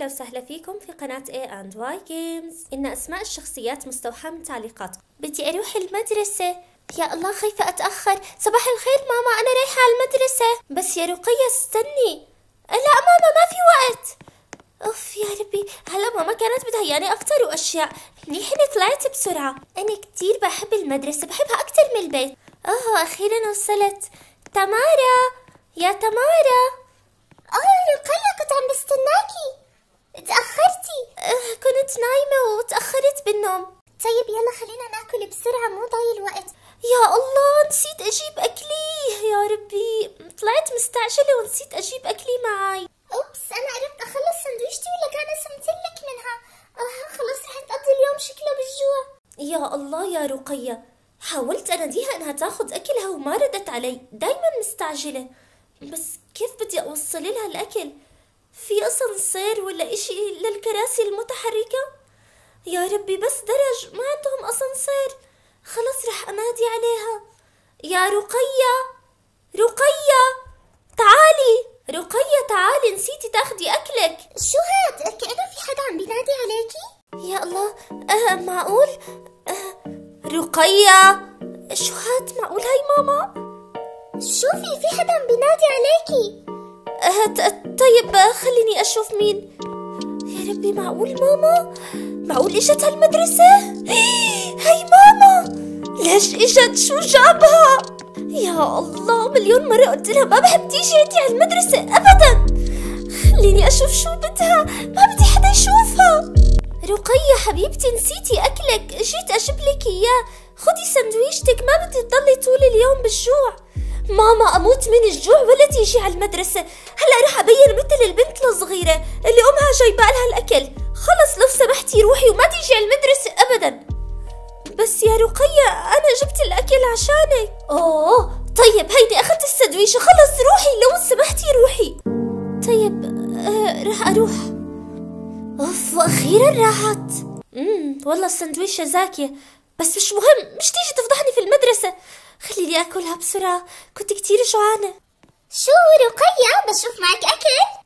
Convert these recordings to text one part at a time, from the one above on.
أهلا وسهلا فيكم في قناة A&Y Games. إن أسماء الشخصيات مستوحاة من تعليقاتكم. بدي أروح المدرسة. يا الله خايفة أتأخر. صباح الخير ماما، أنا رايحة على المدرسة. بس يا رقية استني. لا ماما ما في وقت. أوف يا ربي، هلا ماما كانت بتهياني أكتر وأشياء. منيح إني طلعت بسرعة. أنا كتير بحب المدرسة، بحبها أكتر من البيت. أخيرا وصلت. تمارا، يا تمارا. رقية كنت عم بستناكي، تأخرتي. كنت نايمة وتأخرت بالنوم. طيب يلا خلينا ناكل بسرعة، مو ضايل الوقت. يا الله نسيت أجيب أكلي، يا ربي طلعت مستعجلة ونسيت أجيب أكلي معي. أوبس، أنا قربت أخلص سندويشتي ولا كان سمتلك منها. خلص رح تقضي اليوم شكله بالجوع. يا الله يا رقية، حاولت أناديها إنها تاخد أكلها وما ردت علي، دايما مستعجلة. بس كيف بدي أوصل لها الأكل؟ في أسانسير ولا إشي للكراسي المتحركة؟ يا ربي بس درج، ما عندهم أسانسير. خلص رح أنادي عليها. يا رقية، رقية تعالي، رقية تعالي، نسيتي تاخدي أكلك. شو هاد؟ كأنه في حدا عم بينادي عليكي. يا الله، معقول؟ رقية، شو هاد؟ معقول هاي ماما؟ شوفي في حدا عم بينادي عليكي. طيب خليني أشوف مين. يا ربي معقول ماما؟ معقول إجت هالمدرسة؟ هاي ماما، ليش إجت؟ شو جابها؟ يا الله مليون مرة قلت لها ما بحب تيجي عندي على المدرسة أبدا. خليني أشوف شو بدها، ما بدي حدا يشوفها. رقية حبيبتي نسيتي أكلك، جيت أجيب لك إياه. خدي سندويشتك، ما بدي تضلي طول اليوم بالجوع. ماما أموت من الجوع ولا تيجي على المدرسة. هلا رح أبين مثل البنت الصغيرة اللي أمها جايبة لها الأكل. خلص لو سمحتي روحي وما تيجي على المدرسة أبدا. بس يا رقية أنا جبت الأكل عشانك. طيب هيدي أخذت السندويشة، خلص روحي لو سمحتي روحي. طيب رح أروح. أوف وأخيرا راحت. والله السندويشة زاكية، بس مش مهم، مش تيجي تفضحني في المدرسة. خليني أكلها بسرعة، كنت كتير جوعانة. شو رقية، بشوف معك أكل؟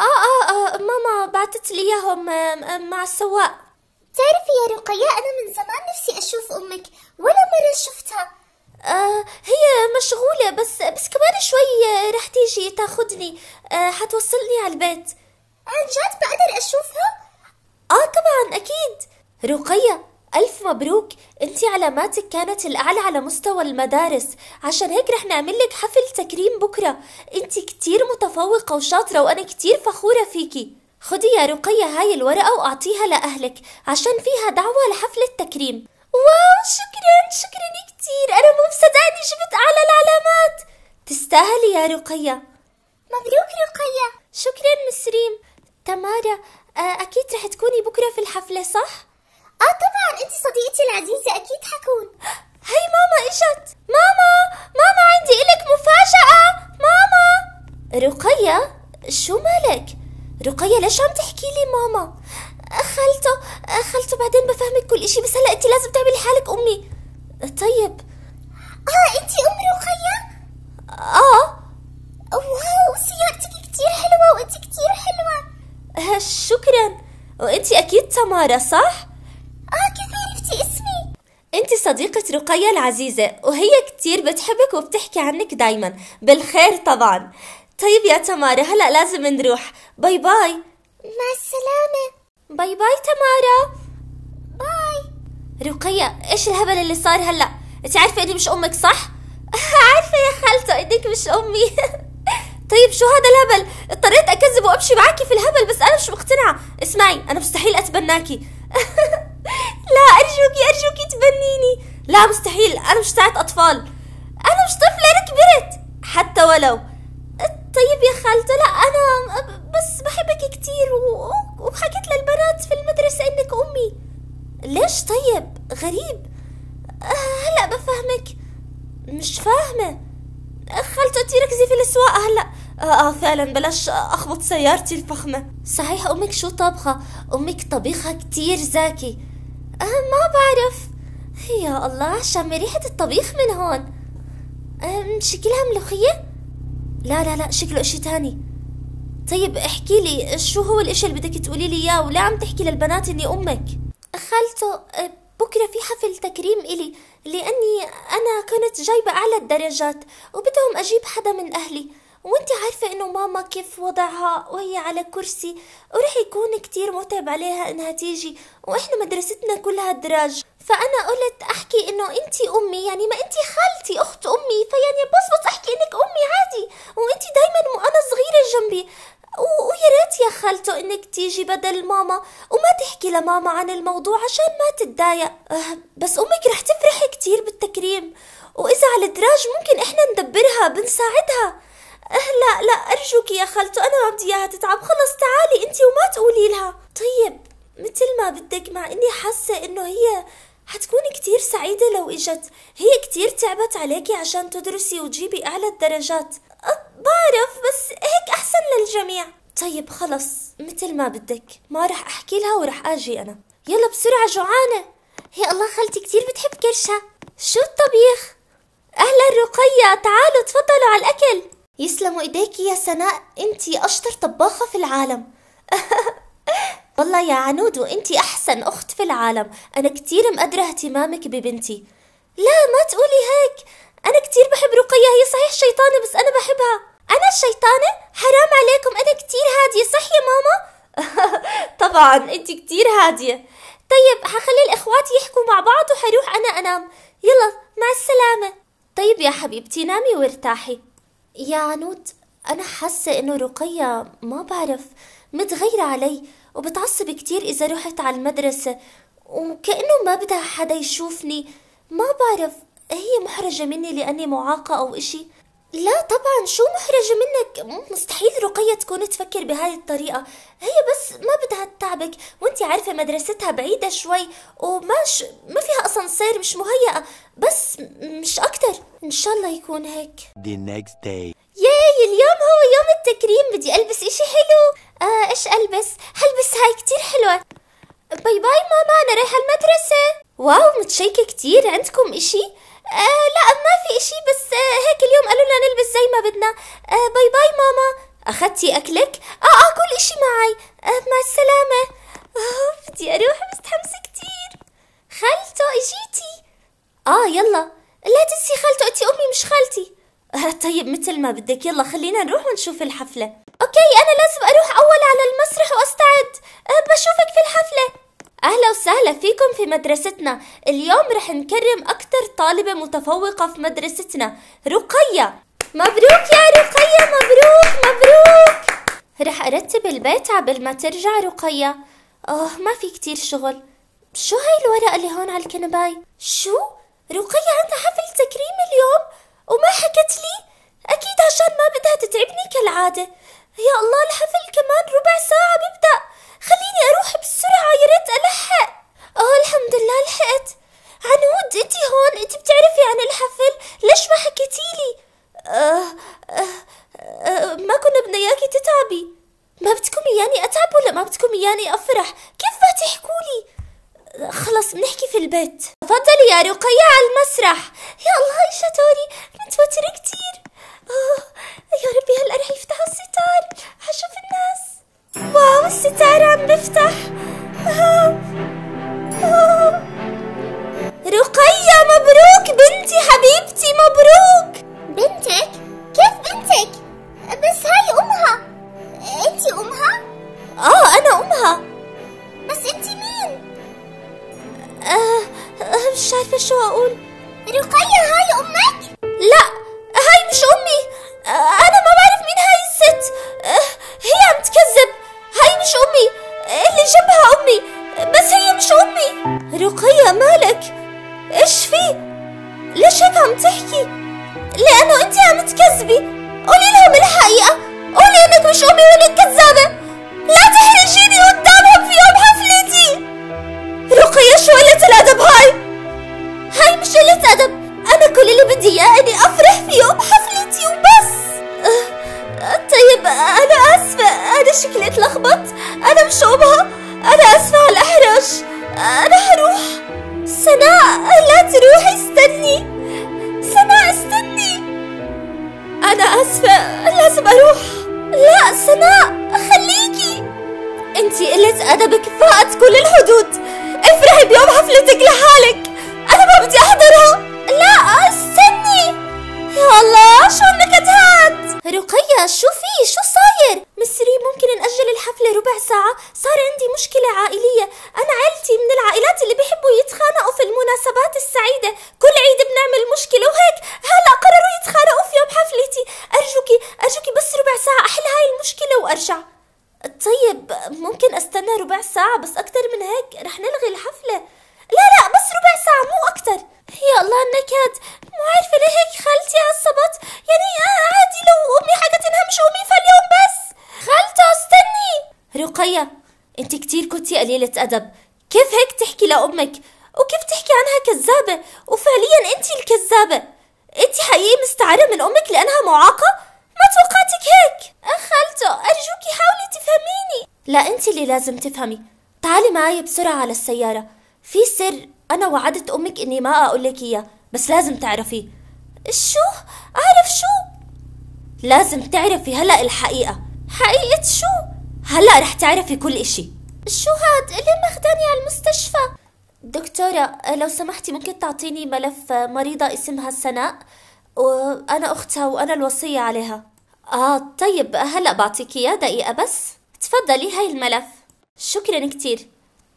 ماما بعتت لي إياهم مع السواق. بتعرفي يا رقية أنا من زمان نفسي أشوف أمك، ولا مرة شفتها. هي مشغولة، بس كمان شوي رح تيجي تاخدني، حتوصلني على البيت. عن جد بقدر أشوفها؟ طبعا أكيد. رقية ألف مبروك، انتي علاماتك كانت الأعلى على مستوى المدارس، عشان هيك رح نعملك حفل تكريم بكرة. انتي كتير متفوقة وشاطرة وأنا كتير فخورة فيكي. خدي يا رقية هاي الورقة وأعطيها لأهلك عشان فيها دعوة لحفل التكريم. واو شكرا كتير، أنا مو مصدقة إني جبت أعلى العلامات. تستاهلي يا رقية. مبروك رقية. شكرا مسريم. تمارا، أكيد رح تكوني بكرة في الحفلة صح؟ طبعا، انت صديقتي العزيزة، اكيد حكون. هي ماما اجت. ماما عندي إلك مفاجأة. ماما. رقية شو مالك؟ رقية ليش عم تحكي لي ماما؟ خالته بعدين بفهمك كل اشي، بس هلا انت لازم تعملي حالك امي. طيب. انت ام رقية؟ واو سيارتك كتير حلوة وانت كتير حلوة. شكرا. وانت اكيد تمارا صح؟ كيف عرفتي اسمي؟ انت صديقة رقية العزيزة، وهي كتير بتحبك وبتحكي عنك دايما بالخير طبعا. طيب يا تمارا هلأ لازم نروح، باي باي. مع السلامة. باي باي تمارا. باي. رقية ايش الهبل اللي صار هلأ؟ انت عارفة اني مش امك صح؟ عارفة يا خالته انك مش امي. طيب شو هذا الهبل؟ اضطريت اكذب وامشي معاكي في الهبل، بس انا مش مقتنعة. اسمعي انا مستحيل اتبناكي. لا أرجوكي تبنيني. لا مستحيل، أنا مش تاعت أطفال، أنا مش طفلة، أنا كبرت حتى ولو. طيب يا خالته لا أنا بس بحبك كتير وحكيت للبنات في المدرسة إنك أمي. ليش طيب؟ غريب. هلأ بفهمك. مش فاهمة خالته، انتي ركزي في السواقة هلأ. فعلا بلاش أخبط سيارتي الفخمة. صحيح أمك شو طبخة؟ أمك طبيخها كتير زاكي. ما بعرف. يا الله شم ريحة الطبيخ من هون. شكلها ملوخية؟ لا شكله اشي تاني. طيب احكي لي شو هو الاشي اللي بدك تقولي لي اياه، ولا عم تحكي للبنات اني امك؟ خالته بكرة في حفل تكريم إلي، لأني أنا كنت جايبة أعلى الدرجات وبدهم أجيب حدا من أهلي، وانتي عارفة إنه ماما كيف وضعها وهي على كرسي، ورح يكون كتير متعب عليها إنها تيجي، وإحنا مدرستنا كلها دراج. فأنا قلت أحكي إنه انتي أمي، يعني ما انتي خالتي أخت أمي، فيعني بس أحكي إنك أمي عادي، وانتي دايما وأنا صغيرة جنبي، ويا ريت يا خالته انك تيجي بدل ماما وما تحكي لماما عن الموضوع عشان ما تتضايق. بس امك رح تفرح كتير بالتكريم، واذا على الدراج ممكن احنا ندبرها بنساعدها. لا ارجوك يا خالته، انا ما بدي اياها تتعب، خلص تعالي انتي وما تقولي لها. طيب مثل ما بدك، مع اني حاسة انه هي حتكون كتير سعيدة لو اجت، هي كتير تعبت عليكي عشان تدرسي وتجيبي اعلى الدرجات. بعرف، بس هيك احسن للجميع. طيب خلص مثل ما بدك، ما رح احكي لها ورح اجي انا. يلا بسرعة جوعانة. يا الله خالتي كتير بتحب كرشة. شو الطبيخ؟ اهلا رقية، تعالوا تفضلوا على الاكل. يسلموا ايديكي يا سناء، انتي اشطر طباخة في العالم. والله يا عنود وانتي احسن اخت في العالم، انا كتير مقدرة اهتمامك ببنتي. لا ما تقولي هيك، انا كتير بحب رقية، هي صحيح شيطانة بس انا بحبها. انا الشيطانة؟ حرام عليكم، انا كتير هادية صح يا ماما؟ طبعا انت كتير هادية. طيب حخلي الاخوات يحكوا مع بعض وحروح انا انام، يلا مع السلامة. طيب يا حبيبتي نامي وارتاحي. يا عنود انا حاسة انه رقية ما بعرف متغيرة علي، وبتعصب كتير اذا رحت على المدرسة، وكأنه ما بدها حدا يشوفني. ما بعرف، هي محرجة مني لأني معاقة أو إشي؟ لا طبعا، شو محرجة منك؟ مستحيل رقية تكون تفكر بهاي الطريقة، هي بس ما بدها تتعبك، وانتي عارفة مدرستها بعيدة شوي ما فيها أسانسير، مش مهيئة، بس مش أكتر. إن شاء الله يكون هيك. The next day. ياي اليوم هو يوم التكريم، بدي ألبس إشي حلو. إيش ألبس؟ هلبس هاي كتير حلوة. باي باي ماما، أنا رايحة المدرسة. واو متشيكة كتير، عندكم إشي؟ لا ما في إشي، بس هيك اليوم قالوا لنا نلبس زي ما بدنا. باي باي ماما. أخدتي أكلك؟ كل إشي معي. مع السلامة. بدي أروح، مستحمسة كتير. خالته إجيتي؟ يلا لا تنسي خالته، أنتي أمي مش خالتي. طيب مثل ما بدك، يلا خلينا نروح ونشوف الحفلة. أوكي أنا لازم أروح أول على المسرح وأستعد. بشوفك في الحفلة. أهلا وسهلا فيكم في مدرستنا. اليوم رح نكرم أكتر طالبة متفوقة في مدرستنا، رقية. مبروك يا رقية، مبروك مبروك. رح أرتب البيت عبال ما ترجع رقية. ما في كتير شغل. شو هاي الورقة اللي هون على الكنباي؟ شو؟ رقية عندها حفل تكريم اليوم وما حكت لي؟ أكيد عشان ما بدها تتعبني كالعادة. يا الله الحفل كمان ربع ساعة بيبدأ، خليني أروح بسرعة، يا ريت ألحق. الحمد لله لحقت. عنود انتي هون، انتي بتعرفي عن الحفل، ليش ما حكيتيلي؟ ما كنا بدنا اياكي تتعبي. ما بدكم اياني اتعب ولا ما بدكم اياني افرح؟ كيف ما تحكولي؟ خلص بنحكي في البيت. تفضلي يا رقية على المسرح. يا الله شطوري، متوترة كتير. يا ربي هلا رح يفتحوا الستار، حشوف الناس. واو الستار عم بفتح. رقية مبروك بنتي حبيبتي، مبروك. بنتك؟ كيف بنتك؟ بس هاي أمها. أنتي أمها؟ أنا أمها. بس أنتي مين؟ مش عارفة شو أقول. رقية هاي أمك؟ لا هاي مش أمي، أنا ما بعرف مين هاي الست، هي عم تكذب، هاي مش أمي، اللي جنبها أمي، بس هي مش أمي. رقية مالك؟ إيش في؟ ليش هيك عم تحكي؟ لأنه أنت عم تكذبي، قولي لهم الحقيقة، قولي إنك مش أمي وإنك كذابة، لا تحرجيني قدامهم في يوم حفلتي. رقية شو قلة الأدب هاي مش قلة أدب، أنا كل اللي بدي إياه إني أفرح في يوم حفلتي وبس. طيب أنا آسفة، أنا شكلي اتلخبط، أنا مش أمها، أنا آسفة على الإحراج، أنا حروح. سناء لا تروحي، استني سناء استني. أنا آسفة لازم أروح، لا سناء خليكي، انتي قلة أدبك فاقت كل الحدود. افرحي بيوم حفلتك لحالك، أنا ما بدي أحضرها. لا استني، يا الله شو النكدات. رقية شو شو صاير؟ مصري ممكن نأجل الحفلة ربع ساعة؟ صار عندي مشكلة عائلية، أنا عائلتي من العائلات اللي بيحبوا يتخانقوا في المناسبات السعيدة، كل عيد بنعمل مشكلة وهيك هلا قرروا يتخانقوا في يوم حفلتي. أرجوكي بس ربع ساعة أحل هاي المشكلة وأرجع. طيب ممكن أستنى ربع ساعة، بس أكتر من هيك رح نلغي الحفلة. لا بس ربع ساعة مو أكتر. يا الله النكد، مو عارفة ليه هيك خالتي عصبت، يعني عادي لو أمي حكت إنها مش أمي فاليوم بس. خالته استني. رقية انت كتير كنتي قليلة أدب، كيف هيك تحكي لأمك؟ وكيف تحكي عنها كذابة؟ وفعليا انت الكذابة، انت حقيقي مستعارة من أمك لأنها معاقة؟ ما توقعتك هيك. خالته أرجوكي حاولي تفهميني. لا انت اللي لازم تفهمي. تعالي معي بسرعة على السيارة، في سر أنا وعدت أمك إني ما أقولك إياه، بس لازم تعرفيه. شو؟ أعرف شو؟ لازم تعرفي هلأ الحقيقة. حقيقة شو؟ هلأ رح تعرفي كل إشي. شو هاد اللي ماخداني على المستشفى؟ دكتورة لو سمحتي ممكن تعطيني ملف مريضة اسمها سناء، وأنا أختها وأنا الوصية عليها. طيب هلأ بعطيك إياه، دقيقة بس. تفضلي هاي الملف. شكرا كتير.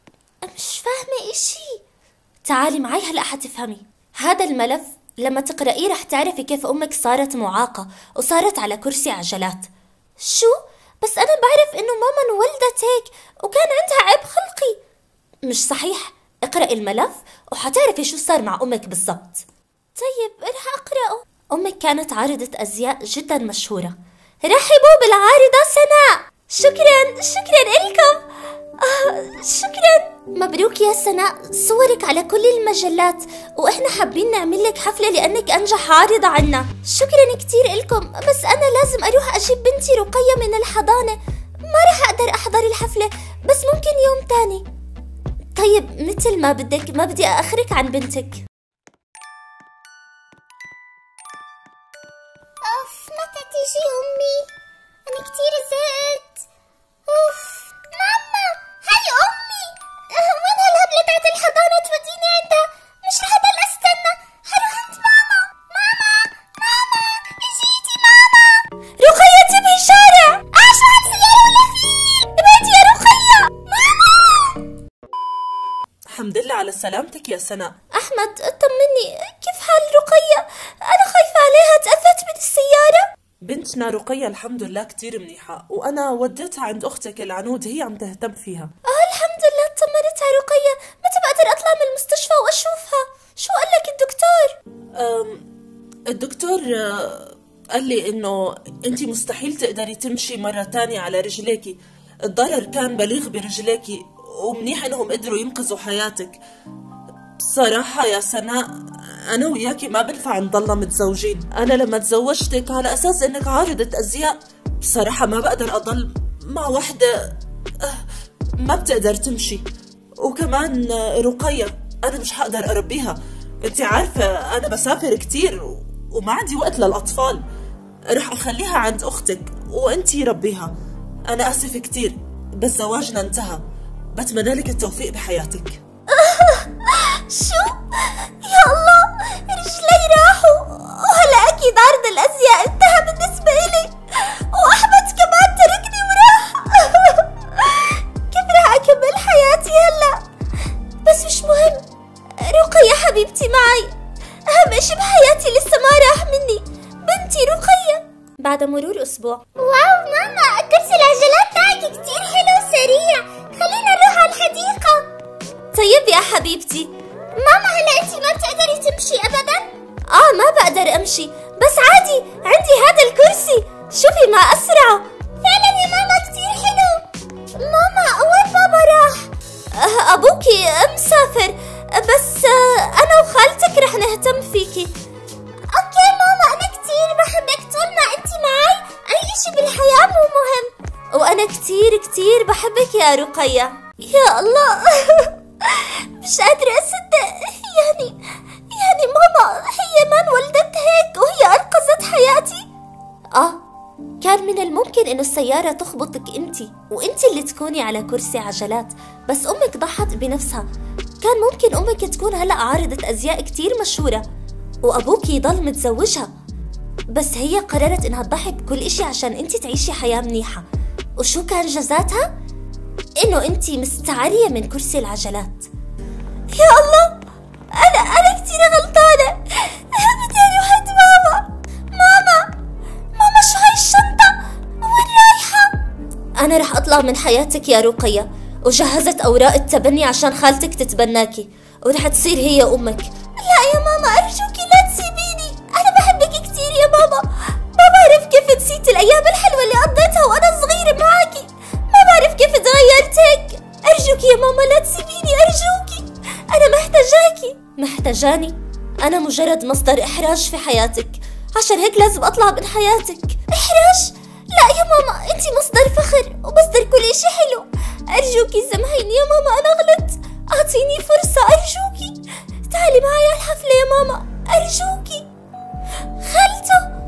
مش فاهمة إشي. تعالي معي هلأ حتفهمي. هذا الملف لما تقرأيه رح تعرفي كيف أمك صارت معاقة وصارت على كرسي عجلات. شو؟ بس أنا بعرف إنه ماما انولدت هيك وكان عندها عيب خلقي. مش صحيح، اقرأي الملف وحتعرفي شو صار مع أمك بالضبط. طيب رح أقرأه. أمك كانت عارضة أزياء جدا مشهورة. رحبوا بالعارضة سناء. شكرا إلكم. شكرا. مبروك يا سناء، صورك على كل المجلات، وإحنا حابين نعمل لك حفلة لأنك أنجح عارضة عنا. شكرا كتير إلكم، بس أنا لازم أروح أجيب بنتي رقية من الحضانة، ما رح أقدر أحضر الحفلة، بس ممكن يوم تاني. طيب مثل ما بدك، ما بدي أأخرك عن بنتك. متى تيجي أمي؟ أنا كتير زهقت. ماما هاي أمي، وين هالهبلة تاعت الحضانة توديني عندها؟ مش رح أضل أستنى، حروح عند ماما. ماما اجيتي ماما. رقية تبهي شارع. شو هاد سيارة ولا فيه؟ ابعدي يا رقية. ماما. الحمد لله على سلامتك يا سناء. أحمد طمني، كيف حال رقية؟ أنا خايفة عليها تأذت من السيارة. بنتنا رقية الحمد لله كتير منيحة، وأنا وديتها عند أختك العنود، هي عم تهتم فيها. الحمد لله اطمنت على رقية، متى بقدر أطلع من المستشفى وأشوفها؟ شو قال لك الدكتور؟ الدكتور قال لي إنه أنت مستحيل تقدري تمشي مرة تانية على رجليكي، الضرر كان بليغ برجليكي، ومنيح إنهم قدروا ينقذوا حياتك. بصراحة يا سناء أنا وياكي ما بنفع نضلنا متزوجين، أنا لما تزوجتك على أساس إنك عارضة أزياء، بصراحة ما بقدر أضل مع وحدة ما بتقدر تمشي. وكمان رقية أنا مش هقدر أربيها، أنت عارفة أنا بسافر كتير وما عندي وقت للأطفال، رح أخليها عند أختك وأنتي ربيها. أنا آسف كتير بس زواجنا انتهى، بتمنى لك التوفيق بحياتك. شو؟ يا الله رجلي راحوا، وهلا أكيد عرض الأزياء انتهى بالنسبة إلي، وأحمد كمان تركني وراح. كيف رح أكمل حياتي هلا؟ بس مش مهم، رقية حبيبتي معي، أهم إشي بحياتي لسه ما راح مني، بنتي رقية. بعد مرور أسبوع. واو ماما، كرسي العجلات تاعك كتير حلو وسريع، خلينا نروح على الحديقة. طيب يا حبيبتي. ماما هلا انتي ما بتقدري تمشي ابدا؟ ما بقدر امشي، بس عادي عندي هذا الكرسي، شوفي ما اسرعه. فعلا يا ماما كتير حلو. ماما وين بابا راح؟ ابوكي مسافر، بس انا وخالتك رح نهتم فيكي. اوكي ماما، انا كتير بحبك، طول ما انتي معي اي اشي بالحياة مو مهم. وانا كتير كتير بحبك يا رقية. يا الله مش قادرة أصدق، يعني ماما هي ما انولدت هيك وهي أنقذت حياتي. كان من الممكن إنه السيارة تخبطك أنتي وأنتي اللي تكوني على كرسي عجلات، بس أمك ضحت بنفسها. كان ممكن أمك تكون هلأ عارضة أزياء كتير مشهورة وأبوك يضل متزوجها، بس هي قررت إنها تضحي بكل إشي عشان أنتي تعيشي حياة منيحة. وشو كان جزاتها؟ إنه أنتي مستعارية من كرسي العجلات. يا الله، أنا كتير غلطانة. بدي أروح عند ماما. ماما شو هاي الشنطة؟ وين رايحة؟ أنا رح أطلع من حياتك يا رقية، وجهزت أوراق التبني عشان خالتك تتبناكي ورح تصير هي أمك. لا يا ماما، أرجوكي لا تسيبيني، أنا بحبك كتير يا ماما. ما بعرف كيف نسيت الأيام الحلوة اللي قضيتها وأنا صغيرة معاكي. ما بعرف كيف تغيرت هيك. أرجوكي يا ماما لا تسيبيني، أرجوكي، أنا محتاجاكي. محتاجاني؟ أنا مجرد مصدر إحراج في حياتك، عشان هيك لازم أطلع من حياتك. إحراج؟ لا يا ماما، أنتي مصدر فخر ومصدر كل إشي حلو. أرجوكي سامحيني يا ماما، أنا غلطت. أعطيني فرصة أرجوكي. تعالي معي على الحفلة يا ماما، أرجوكي. خالته،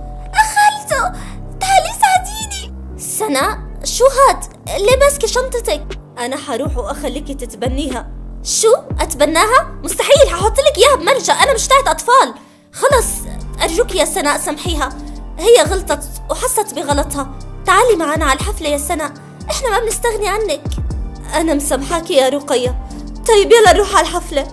تعالي ساعديني. سناء، شو هاد؟ ليه ماسكة شنطتك؟ أنا حروح وأخليكي تتبنيها. شو؟ أتبناها؟ مستحيل، هحطلك إياها بملجأ، أنا مش تاعت أطفال. خلص أرجوك يا سناء سامحيها، هي غلطت وحست بغلطها. تعالي معنا على الحفلة يا سناء، إحنا ما بنستغني عنك. أنا مسامحاكي يا رقية. طيب يلا نروح على الحفلة.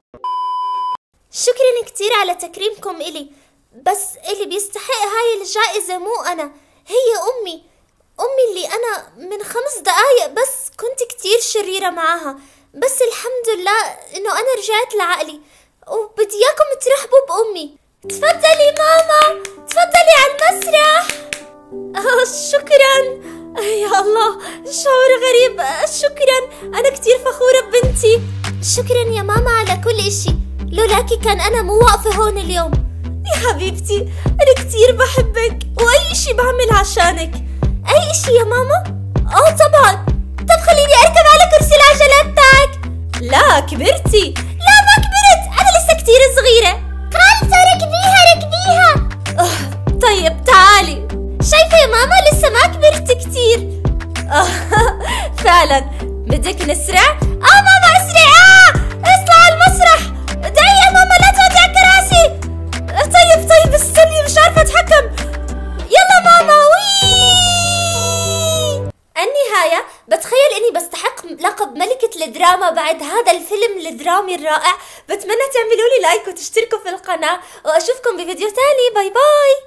شكرا كتير على تكريمكم إلي، بس اللي بيستحق هاي الجائزة مو أنا، هي أمي اللي أنا من 5 دقايق بس كنت كتير شريرة معاها، بس الحمد لله إنه أنا رجعت لعقلي، وبدي إياكم ترحبوا بأمي. تفضلي ماما، تفضلي على المسرح. شكرا. يا الله، شعور غريب. شكرا، أنا كتير فخورة ببنتي. شكرا يا ماما على كل إشي، لولاكي كان أنا مو واقفة هون اليوم. يا حبيبتي، أنا كتير بحبك وأي إشي بعمل عشانك. أي إشي يا ماما؟ طبعا. طب خليني أركب على كرسي العجلات تاعك. لا كبرتي. لا ما كبرت، أنا لسه كتير صغيرة. خالته ركبيها. طيب تعالي. شايفة يا ماما لسه ما كبرت كتير. فعلا. بدك نسرع؟ ماما اسرع. اطلع على المسرح. دعي يا ماما لا توجع كراسي. طيب استني، مش عارفة اتحكم. يلا ماما. النهاية، بتخيل اني بستحق لقب ملكة الدراما بعد هذا الفيلم الدرامي الرائع. بتمنى تعملوا لي لايك وتشتركوا في القناة، واشوفكم بفيديو تاني. باي باي.